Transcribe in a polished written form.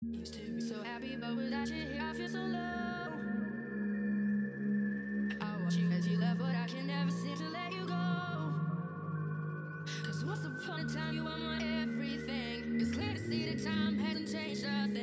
Used to be so happy, but without you here, I feel so low. I watch you as you left, but I can never seem to let you go. Cause once upon a time, you were my everything. It's clear to see that time hasn't changed us.